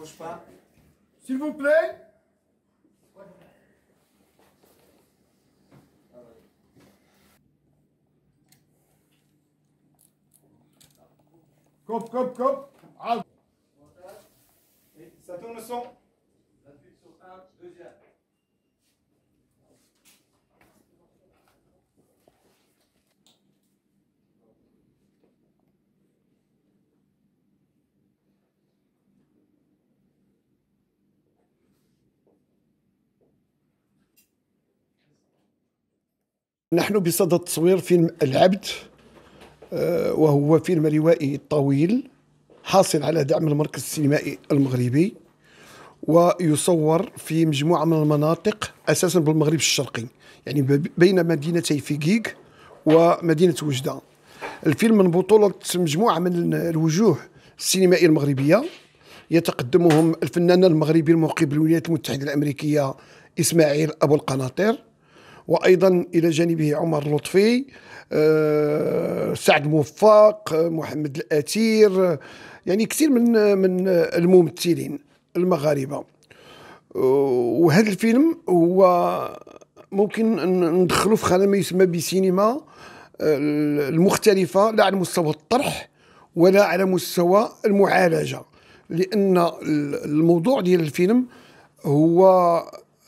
bouge pas. S'il vous plaît. Cop, cop, cop. Ah. Et ça tourne le son. J'appuie sur 1, deuxième. نحن بصدد تصوير فيلم العبد، وهو فيلم روائي طويل حاصل على دعم المركز السينمائي المغربي، ويصور في مجموعة من المناطق أساسا بالمغرب الشرقي، يعني بين مدينتي فيكيك ومدينة وجدة. الفيلم من بطولة مجموعة من الوجوه السينمائية المغربية، يتقدمهم الفنان المغربي المقيم بالولايات المتحدة الأمريكية إسماعيل أبو القناطر، وأيضا إلى جانبه عمر لطفي، سعد موفق، محمد الأثير، يعني كثير من الممثلين المغاربة. وهذا الفيلم هو ممكن ندخله في خانة ما يسمى بسينما المختلفة، لا على مستوى الطرح ولا على مستوى المعالجة، لأن الموضوع ديال الفيلم هو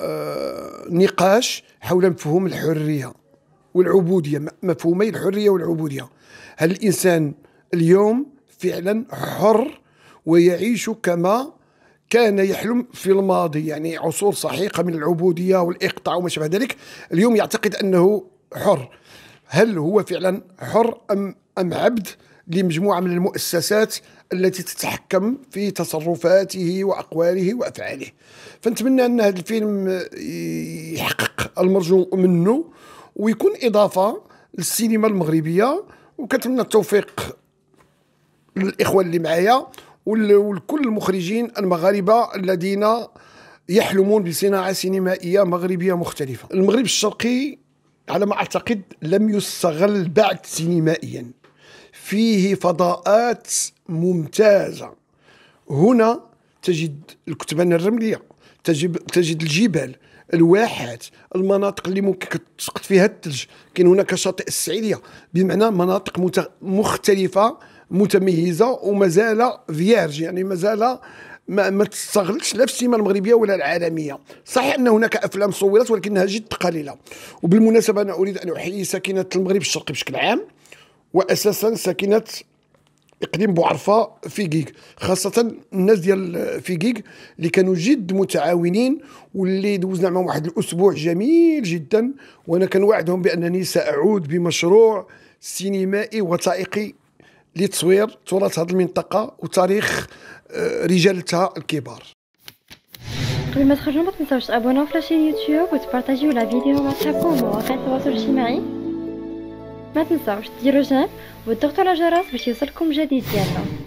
نقاش حول مفهوم الحرية والعبودية، مفهومي الحرية والعبودية. هل الإنسان اليوم فعلا حر ويعيش كما كان يحلم في الماضي، يعني عصور سحيقة من العبودية والإقطاع وما شابه ذلك، اليوم يعتقد أنه حر. هل هو فعلا حر أم عبد لمجموعة من المؤسسات التي تتحكم في تصرفاته وأقواله وأفعاله؟ فنتمنى أن هذا الفيلم يحقق المرجو منه ويكون إضافة للسينما المغربية، وكنتمنى التوفيق للإخوة اللي معايا ولكل المخرجين المغاربة الذين يحلمون بصناعة سينمائية مغربية مختلفة. المغرب الشرقي على ما أعتقد لم يستغل بعد سينمائيا، فيه فضاءات ممتازة. هنا تجد الكتبان الرملية، تجد الجبال، الواحات، المناطق اللي ممكن تسقط فيها الثلج. كاين هناك شاطئ السعيدية، بمعنى مناطق مختلفة متميزة ومازال فيارج، يعني مازال ما تستغلش لا في السينما المغربية ولا العالمية. صحيح أن هناك أفلام صورت ولكنها جد قليلة. وبالمناسبة أنا أريد أن أحيي ساكنة المغرب الشرقي بشكل عام، وأساسا ساكنة إقليم بوعرفة فيكيك، خاصة الناس ديال فيكيك اللي كانوا جد متعاونين، واللي دوزنا معهم واحد الأسبوع جميل جدا. وأنا كنوعدهم بأنني سأعود بمشروع سينمائي وثائقي لتصوير تراث هذه المنطقة وتاريخ رجالتها الكبار. قبل ما تخرجوا ما تنساوش تابوناو في لاشين يوتيوب وتبارطاجيو لا فيديو مع صحابكم ومواقع التواصل الاجتماعي. ما تنساوش ديروا جيم وتضغطوا على الجرس باش يوصلكم جديد ديالنا.